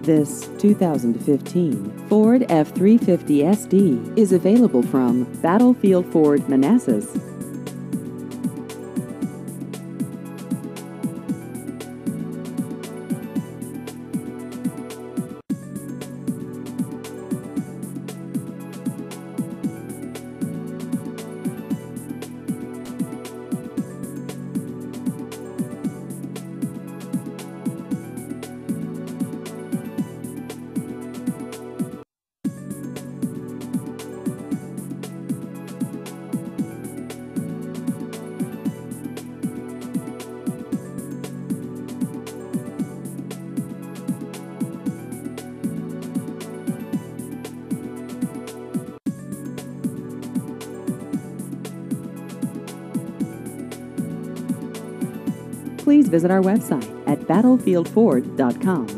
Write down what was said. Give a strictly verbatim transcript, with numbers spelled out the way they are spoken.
This two thousand fifteen Ford F three fifty S D is available from Battlefield Ford Manassas. Please visit our website at battlefield ford dot com.